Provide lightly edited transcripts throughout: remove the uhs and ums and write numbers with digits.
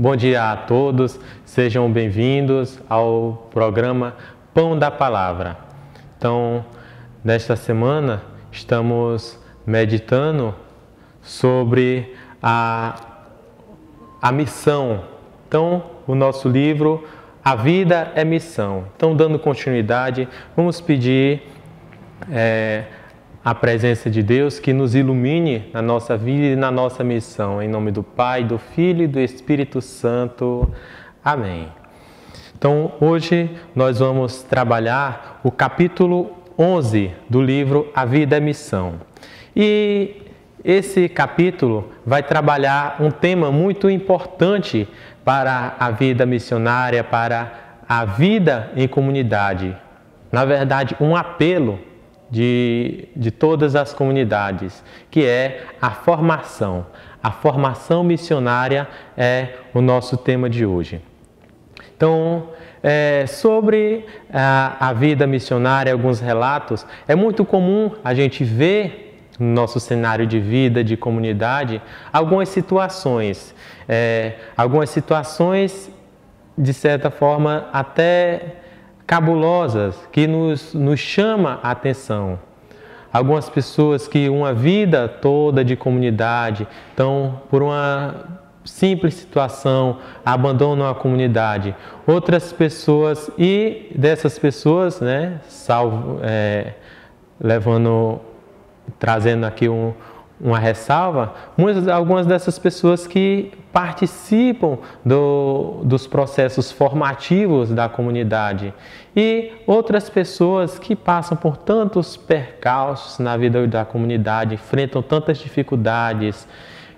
Bom dia a todos, sejam bem-vindos ao programa Pão da Palavra. Então, nesta semana, estamos meditando sobre a missão. Então, o nosso livro, A Vida é Missão. Então, dando continuidade, vamos pedir a presença de Deus que nos ilumine na nossa vida e na nossa missão. Em nome do Pai, do Filho e do Espírito Santo. Amém. Então, hoje nós vamos trabalhar o capítulo 11 do livro A Vida é Missão. E esse capítulo vai trabalhar um tema muito importante para a vida missionária, para a vida em comunidade. Na verdade, um apelo de todas as comunidades, que é a formação. A formação missionária é o nosso tema de hoje. Então, sobre a vida missionária, alguns relatos, é muito comum a gente ver no nosso cenário de vida, de comunidade, algumas situações, de certa forma, até cabulosas, que nos chama a atenção. Algumas pessoas que uma vida toda de comunidade, então, por uma simples situação, abandonam a comunidade. Outras pessoas, e dessas pessoas, trazendo aqui uma ressalva, algumas dessas pessoas que participam dos processos formativos da comunidade e outras pessoas que passam por tantos percalços na vida da comunidade, enfrentam tantas dificuldades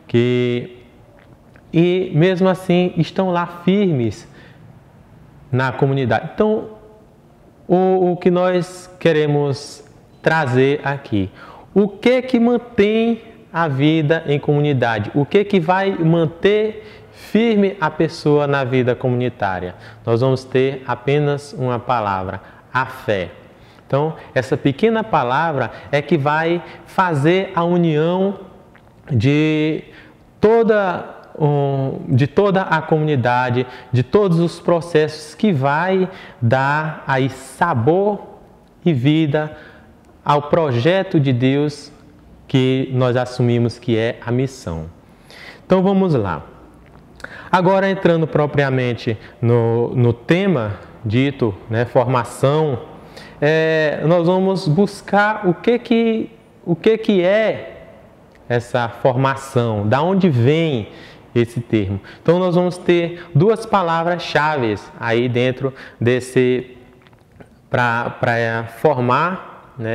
e mesmo assim estão lá firmes na comunidade. Então, o que nós queremos trazer aqui? O que mantém a vida em comunidade? O que vai manter firme a pessoa na vida comunitária? Nós vamos ter apenas uma palavra: a fé. Então, essa pequena palavra é que vai fazer a união de toda a comunidade, de todos os processos, que vai dar aí sabor e vida ao projeto de Deus que nós assumimos que é a missão. Então vamos lá. Agora, entrando propriamente no tema dito, formação, nós vamos buscar o que é essa formação, da onde vem esse termo. Então nós vamos ter duas palavras-chave aí dentro para formar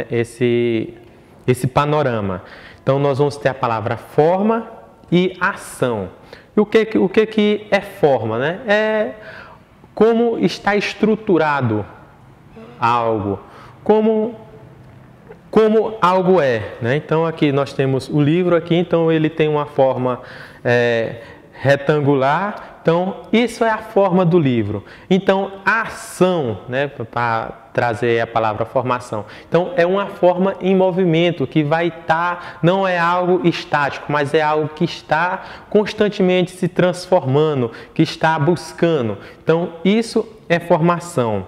esse panorama. Então nós vamos ter a palavra forma e ação. E o que é forma? É como está estruturado algo, como algo é. Então aqui nós temos o livro aqui, então ele tem uma forma retangular. Então, isso é a forma do livro. Então, a ação, para trazer a palavra formação. Então, é uma forma em movimento, que vai estar, não é algo estático, mas é algo que está constantemente se transformando, que está buscando. Então, isso é formação.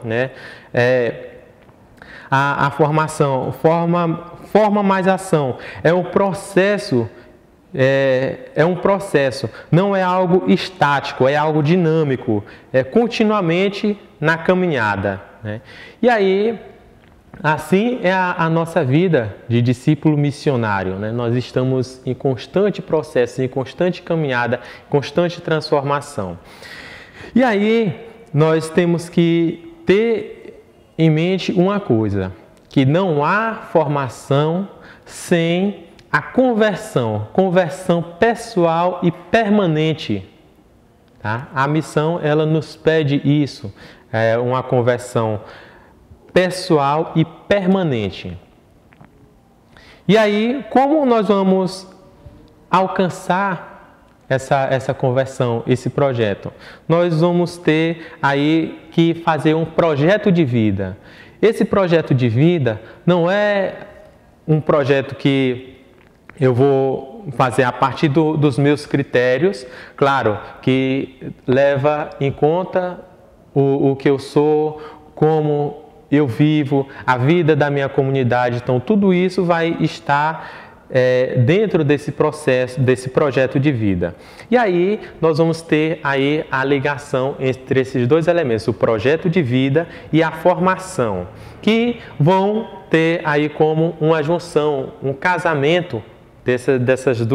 A formação, forma mais ação, é um processo. É um processo, não é algo estático, é algo dinâmico, é continuamente na caminhada. E aí, assim é a nossa vida de discípulo missionário. Nós estamos em constante processo, em constante caminhada, em constante transformação. E aí, nós temos que ter em mente uma coisa, que não há formação sem a conversão pessoal e permanente. Tá? A missão, ela nos pede isso, uma conversão pessoal e permanente. E aí, como nós vamos alcançar essa conversão, esse projeto? Nós vamos ter aí que fazer um projeto de vida. Esse projeto de vida não é um projeto que eu vou fazer a partir dos meus critérios, claro, que leva em conta o que eu sou, como eu vivo, a vida da minha comunidade. Então, tudo isso vai estar dentro desse processo, desse projeto de vida. E aí, nós vamos ter aí a ligação entre esses dois elementos, o projeto de vida e a formação, que vão ter aí como uma junção, um casamento dessas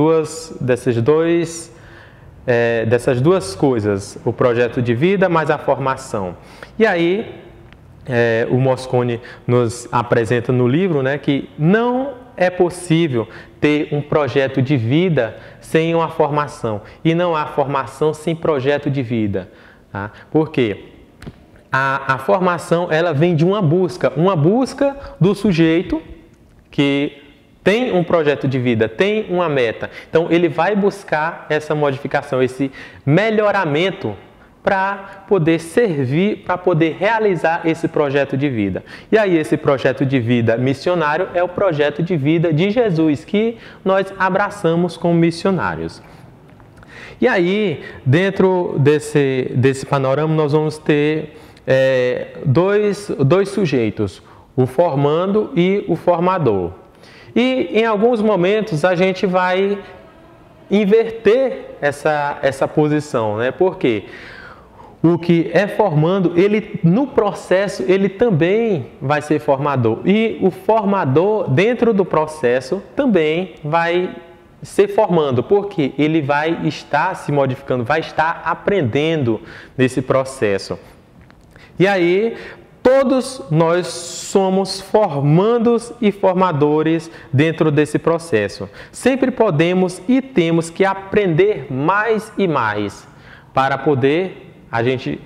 duas coisas, o projeto de vida mais a formação. E aí, o Moscone nos apresenta no livro, né, que não é possível ter um projeto de vida sem uma formação. E não há formação sem projeto de vida. Tá? Por quê? A formação, ela vem de uma busca do sujeito que tem um projeto de vida, tem uma meta. Então, ele vai buscar essa modificação, esse melhoramento para poder servir, para poder realizar esse projeto de vida. E aí, esse projeto de vida missionário é o projeto de vida de Jesus, que nós abraçamos como missionários. E aí, dentro desse panorama, nós vamos ter dois sujeitos, o formando e o formador. E em alguns momentos a gente vai inverter essa posição, né? Por quê? O que é formando, no processo, ele também vai ser formador. E o formador, dentro do processo, também vai ser formando, porque ele vai estar se modificando, vai estar aprendendo nesse processo. E aí, todos nós somos formandos e formadores dentro desse processo. Sempre podemos e temos que aprender mais e mais para poder a gente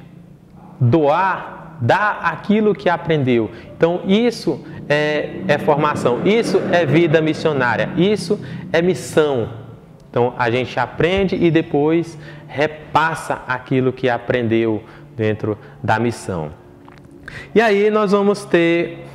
dar aquilo que aprendeu. Então, isso é formação, isso é vida missionária, isso é missão. Então, a gente aprende e depois repassa aquilo que aprendeu dentro da missão. E aí nós vamos ter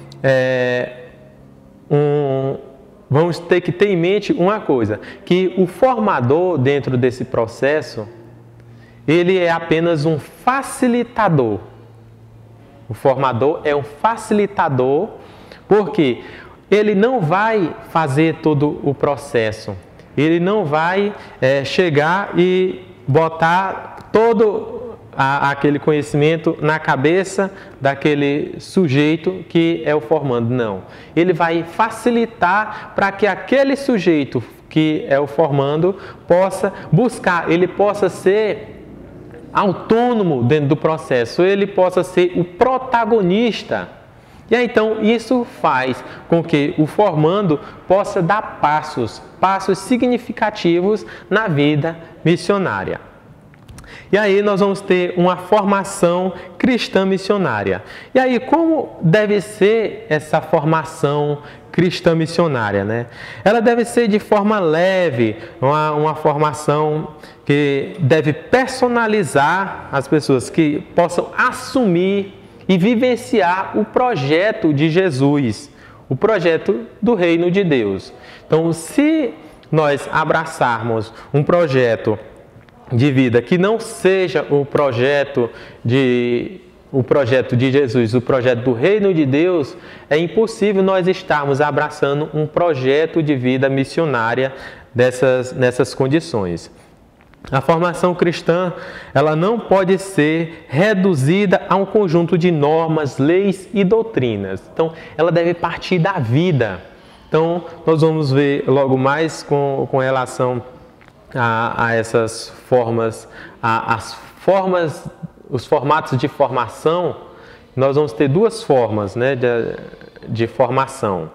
vamos ter que ter em mente uma coisa, que o formador dentro desse processo, ele é apenas um facilitador. O formador é um facilitador, porque ele não vai fazer todo o processo. Ele não vai chegar e botar todo aquele conhecimento na cabeça daquele sujeito que é o formando. Não. Ele vai facilitar para que aquele sujeito que é o formando possa buscar, ele possa ser autônomo dentro do processo, ele possa ser o protagonista. E aí, então, isso faz com que o formando possa dar passos significativos na vida missionária. E aí nós vamos ter uma formação cristã missionária. E aí, como deve ser essa formação cristã missionária, né? Ela deve ser de forma leve, uma formação que deve personalizar as pessoas, que possam assumir e vivenciar o projeto de Jesus, o projeto do reino de Deus. Então, se nós abraçarmos um projeto de vida que não seja o projeto de Jesus, o projeto do reino de Deus, é impossível nós estarmos abraçando um projeto de vida missionária nessas condições. A formação cristã, ela não pode ser reduzida a um conjunto de normas, leis e doutrinas. Então, ela deve partir da vida. Então, nós vamos ver logo mais com relação a essas formas, os formatos de formação. Nós vamos ter duas formas, né, de formação.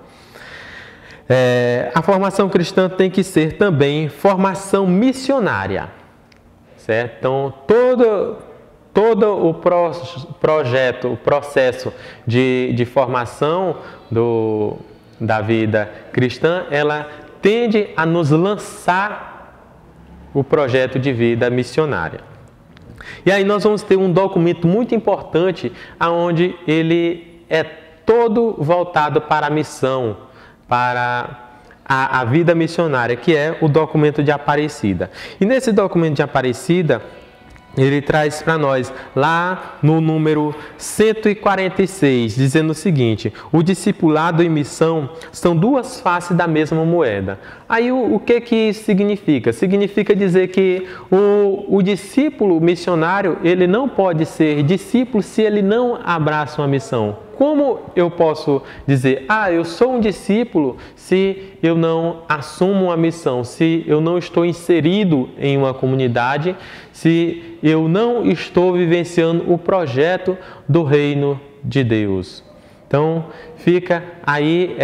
A formação cristã tem que ser também formação missionária, certo? Então, todo o projeto, o processo de formação da vida cristã, ela tende a nos lançar o projeto de vida missionária. E aí nós vamos ter um documento muito importante, onde ele é todo voltado para a missão, para a vida missionária, que é o documento de Aparecida. E nesse documento de Aparecida, ele traz para nós, lá no número 146, dizendo o seguinte: o discipulado e missão são duas faces da mesma moeda. Aí o que isso significa? Significa dizer que o discípulo missionário, ele não pode ser discípulo se ele não abraça uma missão. Como eu posso dizer, eu sou um discípulo, se eu não assumo uma missão, se eu não estou inserido em uma comunidade, se eu não estou vivenciando o projeto do reino de Deus? Então, fica aí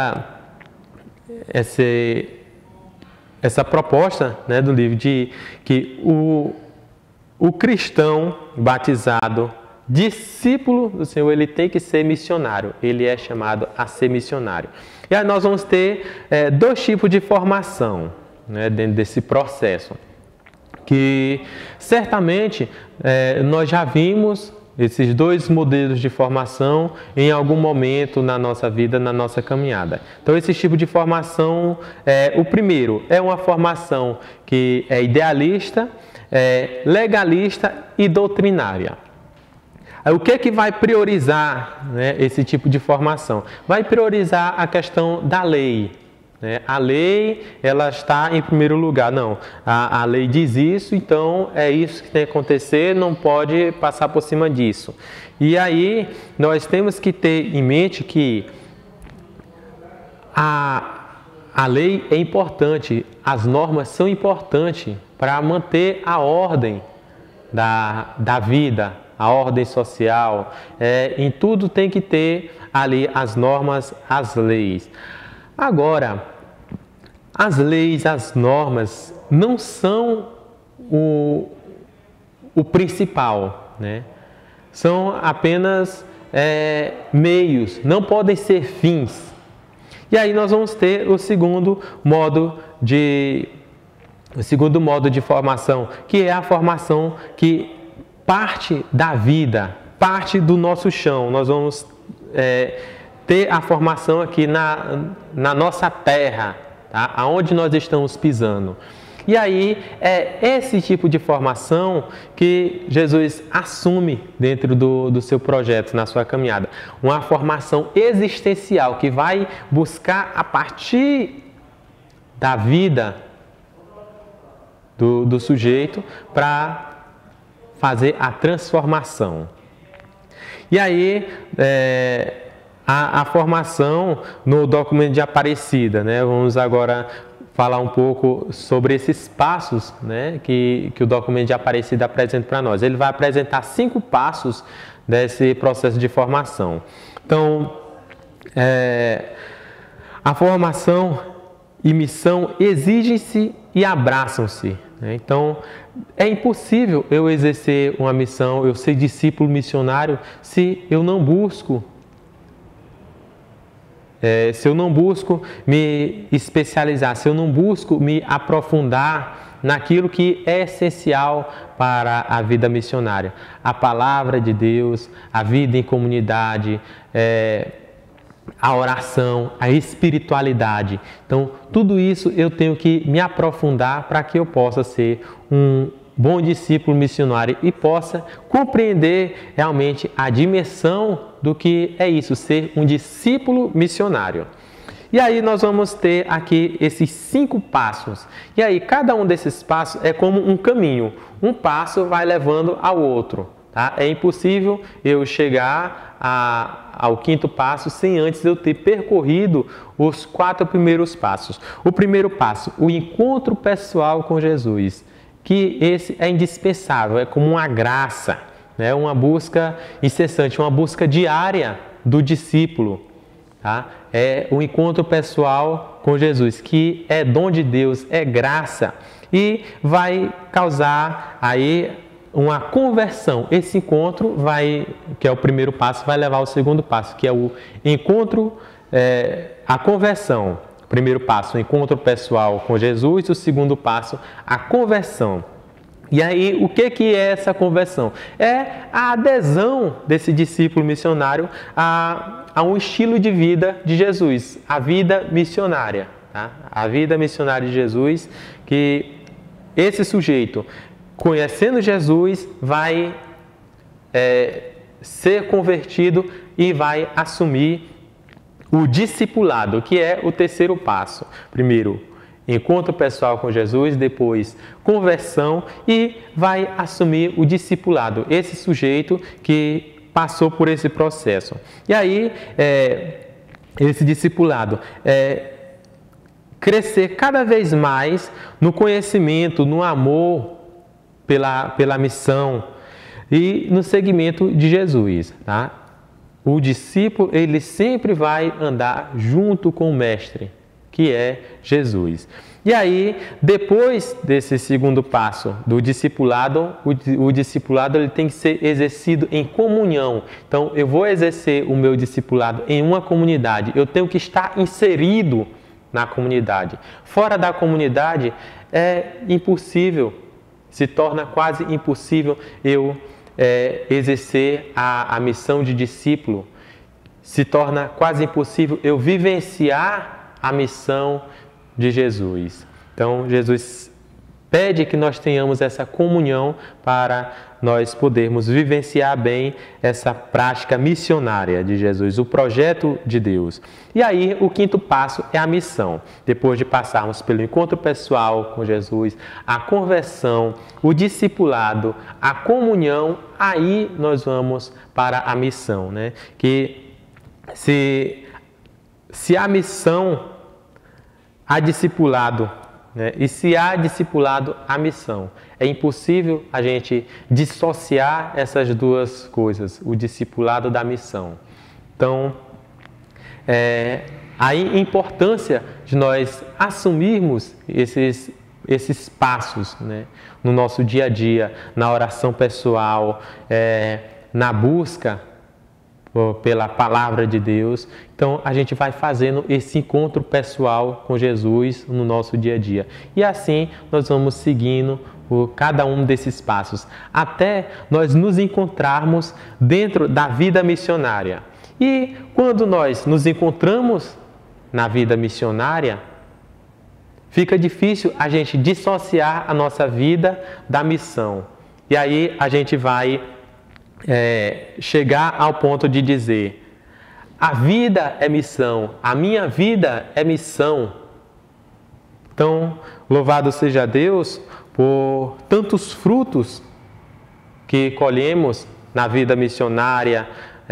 essa proposta, né, do livro, de que o cristão batizado, discípulo do Senhor, ele tem que ser missionário, ele é chamado a ser missionário. E aí nós vamos ter dois tipos de formação, né, dentro desse processo, que certamente nós já vimos esses dois modelos de formação em algum momento na nossa vida, na nossa caminhada. Então, esse tipo de formação, o primeiro é uma formação que é idealista, legalista e doutrinária. O que vai priorizar, né, esse tipo de formação? Vai priorizar a questão da lei. Né? A lei, ela está em primeiro lugar. Não, a lei diz isso, então é isso que tem que acontecer, não pode passar por cima disso. E aí, nós temos que ter em mente que a lei é importante, as normas são importantes para manter a ordem da vida, a ordem social. Em tudo tem que ter ali as normas, as leis. Agora, as leis, as normas não são o principal, né? São apenas meios, não podem ser fins. E aí nós vamos ter o segundo modo de formação, que é a formação que parte da vida, parte do nosso chão. Nós vamos ter a formação aqui na nossa terra, tá? Aonde nós estamos pisando. E aí é esse tipo de formação que Jesus assume dentro do seu projeto, na sua caminhada. Uma formação existencial que vai buscar, a partir da vida do sujeito, para fazer a transformação. E aí, a formação no documento de Aparecida, né? Vamos agora falar um pouco sobre esses passos, né, que o documento de Aparecida apresenta para nós. Ele vai apresentar 5 passos desse processo de formação. Então, a formação e missão exigem-se e abraçam-se. Então, é impossível eu exercer uma missão, eu ser discípulo missionário, se eu não busco me especializar, se eu não busco me aprofundar naquilo que é essencial para a vida missionária. A palavra de Deus, a vida em comunidade, a oração, a espiritualidade. Então, tudo isso eu tenho que me aprofundar para que eu possa ser um bom discípulo missionário e possa compreender realmente a dimensão do que é isso, ser um discípulo missionário. E aí nós vamos ter aqui esses 5 passos. E aí cada um desses passos é como um caminho. Um passo vai levando ao outro. Tá? É impossível eu chegar ao 5º passo sem antes eu ter percorrido os 4 primeiros passos. O primeiro passo, o encontro pessoal com Jesus, que esse é indispensável, é como uma graça, né? Uma busca incessante, uma busca diária do discípulo. Tá? É o encontro pessoal com Jesus, que é dom de Deus, é graça, e vai causar aí uma conversão. Esse encontro que é o primeiro passo, vai levar ao segundo passo, que é o encontro, a conversão. O primeiro passo, o encontro pessoal com Jesus. O segundo passo, a conversão. E aí, o que é essa conversão? É a adesão desse discípulo missionário a um estilo de vida de Jesus, a vida missionária. tá? A vida missionária de Jesus, que esse sujeito, conhecendo Jesus, vai ser convertido e vai assumir o discipulado, que é o terceiro passo. Primeiro, encontro pessoal com Jesus, depois conversão e vai assumir o discipulado. Esse sujeito que passou por esse processo. E aí, esse discipulado crescer cada vez mais no conhecimento, no amor pela missão e no seguimento de Jesus, tá? O discípulo, ele sempre vai andar junto com o mestre, que é Jesus. E aí, depois desse segundo passo do discipulado, o discipulado ele tem que ser exercido em comunhão. Então, eu vou exercer o meu discipulado em uma comunidade, eu tenho que estar inserido na comunidade. Fora da comunidade, é impossível, se torna quase impossível eu exercer a missão de discípulo. Se torna quase impossível eu vivenciar a missão de Jesus. Então, Jesus pede que nós tenhamos essa comunhão para nós podermos vivenciar bem essa prática missionária de Jesus, o projeto de Deus. E aí, o quinto passo é a missão. Depois de passarmos pelo encontro pessoal com Jesus, a conversão, o discipulado, a comunhão, aí nós vamos para a missão, né? Que se há missão, há discipulado, né? E se há discipulado, há missão. É impossível a gente dissociar essas duas coisas, o discipulado da missão. Então, a importância de nós assumirmos esses passos, né? No nosso dia a dia, na oração pessoal, na busca pela palavra de Deus. Então, a gente vai fazendo esse encontro pessoal com Jesus no nosso dia a dia. E assim, nós vamos seguindo cada um desses passos, até nós nos encontrarmos dentro da vida missionária. E quando nós nos encontramos na vida missionária, fica difícil a gente dissociar a nossa vida da missão. E aí a gente vai chegar ao ponto de dizer: a vida é missão, a minha vida é missão. Então, louvado seja Deus por tantos frutos que colhemos na vida missionária,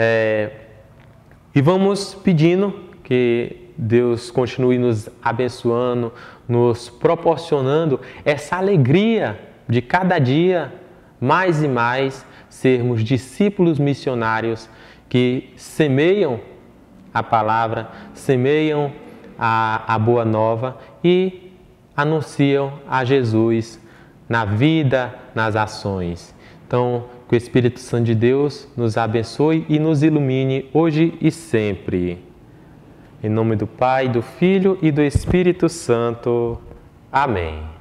e vamos pedindo que Deus continue nos abençoando, nos proporcionando essa alegria de cada dia, mais e mais, sermos discípulos missionários que semeiam a palavra, semeiam a boa nova e anunciam a Jesus na vida, nas ações. Então, que o Espírito Santo de Deus nos abençoe e nos ilumine hoje e sempre. Em nome do Pai, do Filho e do Espírito Santo. Amém.